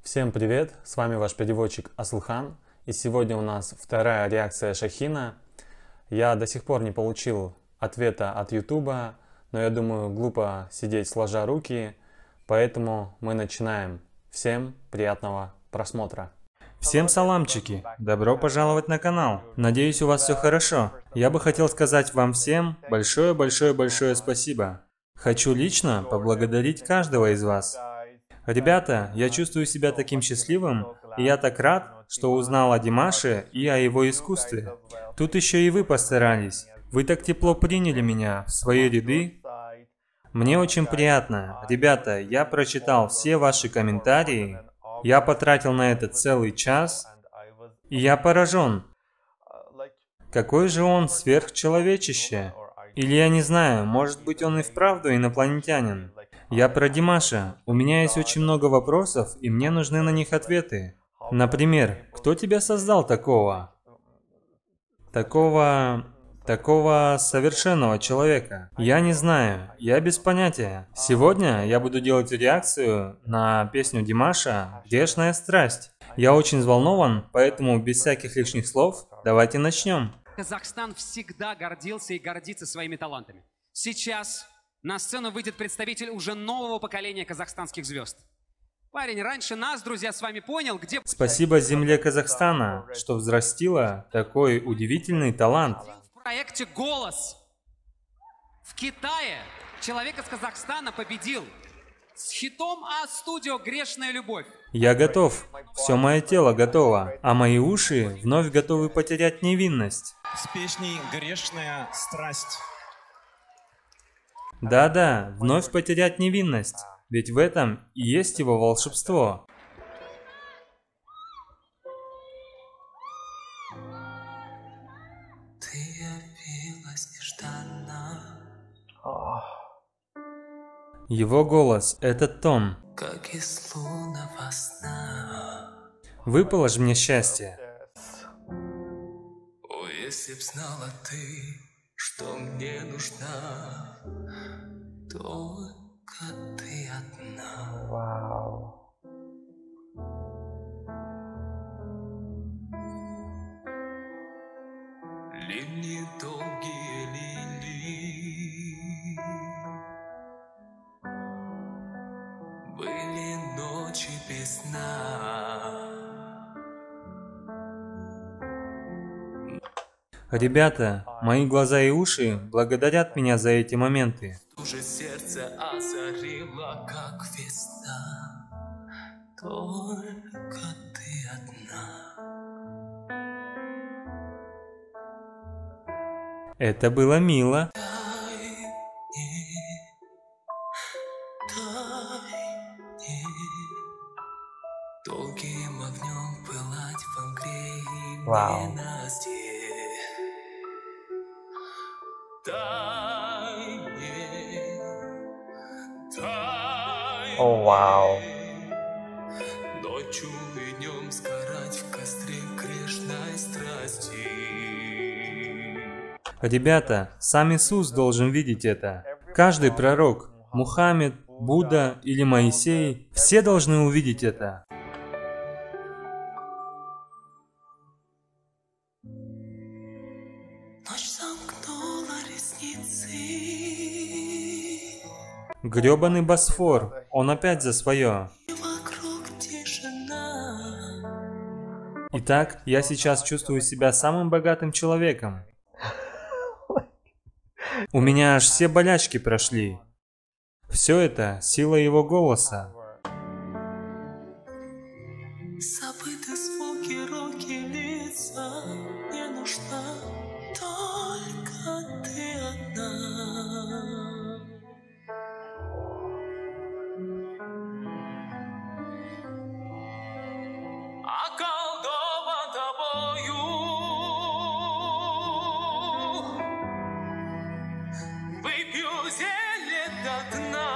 Всем привет, с вами ваш переводчик Асылхан, и сегодня у нас вторая реакция Шахина. Я до сих пор не получил ответа от Ютуба, но я думаю, глупо сидеть сложа руки, поэтому мы начинаем. Всем приятного просмотра. Всем саламчики! Добро пожаловать на канал! Надеюсь, у вас все хорошо. Я бы хотел сказать вам всем большое спасибо. Хочу лично поблагодарить каждого из вас. Ребята, я чувствую себя таким счастливым, и я так рад, что узнал о Димаше и о его искусстве. Тут еще и вы постарались. Вы так тепло приняли меня в свои ряды. Мне очень приятно. Ребята, я прочитал все ваши комментарии. Я потратил на это целый час, и я поражен. Какой же он сверхчеловечище? Или я не знаю, может быть он и вправду инопланетянин. Я про Димаша. У меня есть очень много вопросов, и мне нужны на них ответы. Например, кто тебя создал такого совершенного человека? Я не знаю, я без понятия. Сегодня я буду делать реакцию на песню Димаша «Грешная страсть». Я очень взволнован, поэтому без всяких лишних слов давайте начнем. Казахстан всегда гордился и гордится своими талантами. Сейчас на сцену выйдет представитель уже нового поколения казахстанских звезд. Парень раньше нас, друзья, с вами понял, где... Спасибо земле Казахстана, что взрастила такой удивительный талант. В проекте «Голос» в Китае человек из Казахстана победил с хитом А-студио «Грешная любовь». Я готов. Все мое тело готово, а мои уши вновь готовы потерять невинность. С песней «Грешная страсть». Да-да, вновь потерять невинность, ведь в этом и есть его волшебство. Ты явилась нежданно, Его голос, этот тон. как из лунного сна. Выпало ж мне счастье. О, если б знала ты, что мне нужна, только ты одна. Ливни долгие лили, были ночи без сна. Ребята, мои глаза и уши благодарят меня за эти моменты. Уже сердце озарило, как весна, только ты одна. Это было мило. Дай мне долгим огнем пылать в Ангрии ненасти. Дай мне, ночью и днем сгорать в костре грешной страсти. Ребята, сам Иисус должен видеть это. Каждый пророк, Мухаммед, Будда или Моисей, все должны увидеть это. Ночь замкнула ресницы. Грёбаный Босфор, он опять за свое. Вокруг тишина. Итак, я сейчас чувствую себя самым богатым человеком. У меня аж все болячки прошли. Все это сила его голоса. Забыты звуки, руки, лица. Мне нужна только ты одна. Околдован тобою, выпью зелье до дна.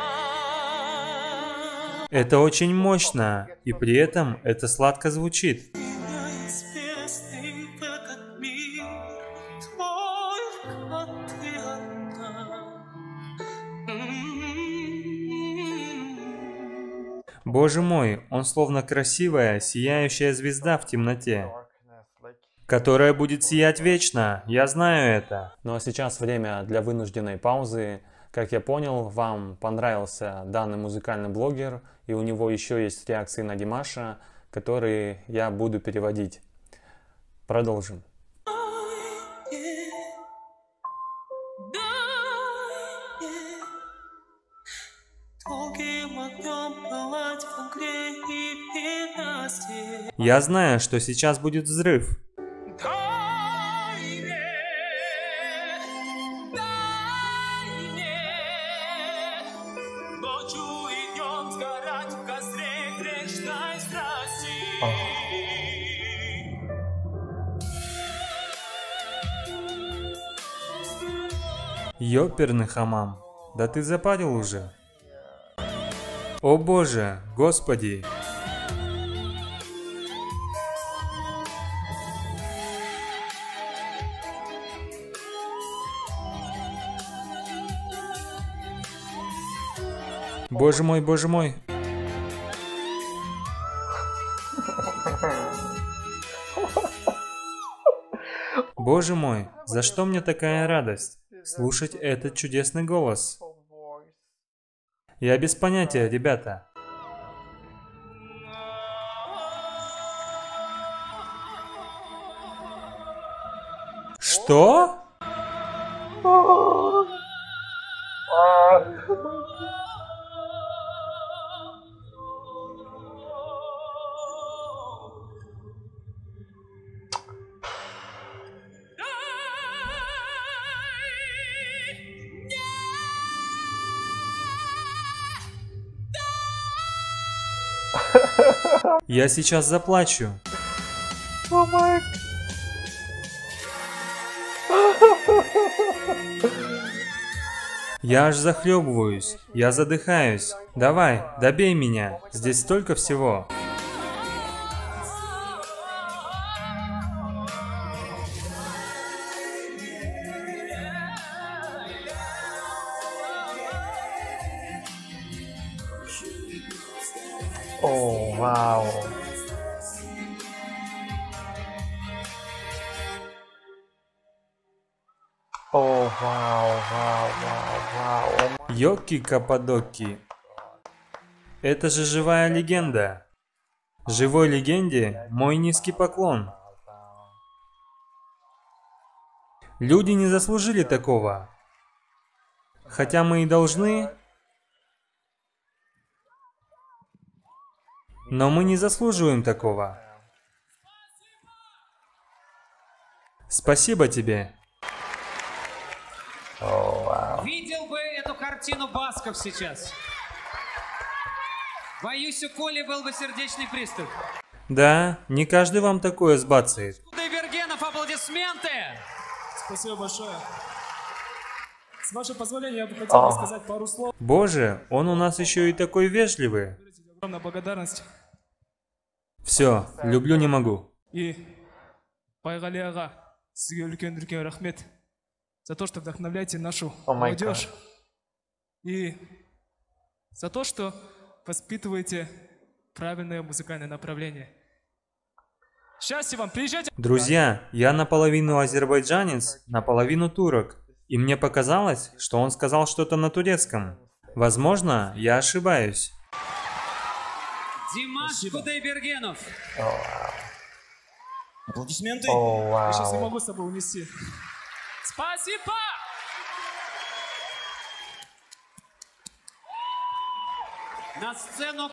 Это очень мощно, и при этом это сладко звучит. Меня из бездны в этот мир только ты одна. Боже мой, он словно красивая, сияющая звезда в темноте, которая будет сиять вечно. Я знаю это. Ну а сейчас время для вынужденной паузы. Как я понял, вам понравился данный музыкальный блогер, и у него еще есть реакции на Димаша, которые я буду переводить. Продолжим. Я знаю, что сейчас будет взрыв. Ёперный хамам, да ты запарил уже. О боже, господи. Боже мой, боже мой. Боже мой, за что мне такая радость? Слушать этот чудесный голос. Я без понятия, ребята. Что? Я сейчас заплачу. Я аж захлебываюсь. Я задыхаюсь. Давай, добей меня. Здесь столько всего. О, вау. О, вау, вау, вау, вау. Йоки Каппадоки. Это же живая легенда. Живой легенде мой низкий поклон. Люди не заслужили такого. Хотя мы и должны. Но мы не заслуживаем такого. Спасибо тебе. Видел бы эту картину Басков сейчас. Боюсь, у Коли был бы сердечный приступ. Да, не каждый вам такое сбацает. Кудайбергенов, аплодисменты! Спасибо большое. С вашего позволения, я бы хотел сказать пару слов. Боже, он у нас еще и такой вежливый. Огромная благодарность. Все, люблю не могу. И Байгали ага, сізге үлкен рахмет за то, что вдохновляете нашу молодежь. И за то, что воспитываете правильное музыкальное направление. Счастья вам, приезжайте! Друзья, я наполовину азербайджанец, наполовину турок. И мне показалось, что он сказал что-то на турецком. Возможно, я ошибаюсь. Димаш Кудайбергенов. Аплодисменты. Я сейчас не могу с собой унести. Спасибо! На сцену.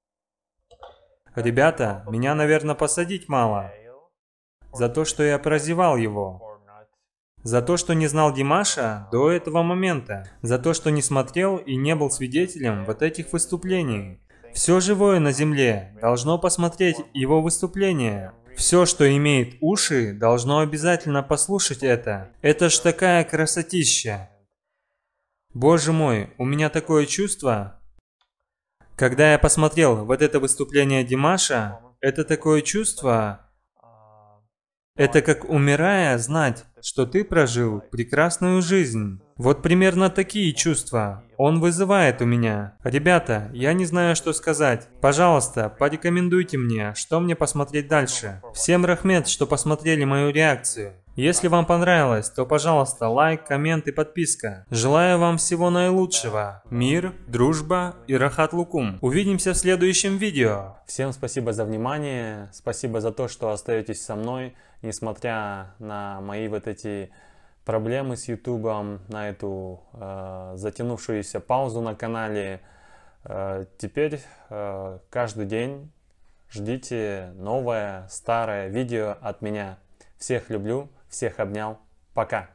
Ребята, меня, наверное, посадить мало. За то, что я прозевал его. За то, что не знал Димаша до этого момента. За то, что не смотрел и не был свидетелем вот этих выступлений. Все живое на земле должно посмотреть его выступление. Все, что имеет уши, должно обязательно послушать это. Это ж такая красотища. Боже мой, у меня такое чувство. Когда я посмотрел вот это выступление Димаша, это такое чувство. Это как, умирая, знать, что ты прожил прекрасную жизнь. Вот примерно такие чувства он вызывает у меня. Ребята, я не знаю, что сказать. Пожалуйста, порекомендуйте мне, что мне посмотреть дальше. Всем рахмет, что посмотрели мою реакцию. Если вам понравилось, то, пожалуйста, лайк, коммент и подписка. Желаю вам всего наилучшего. Мир, дружба и рахат лукум. Увидимся в следующем видео. Всем спасибо за внимание, спасибо за то, что остаетесь со мной, несмотря на мои вот эти проблемы с ютубом, на эту затянувшуюся паузу на канале. Теперь каждый день ждите новое, старое видео от меня. Всех люблю, всех обнял, пока!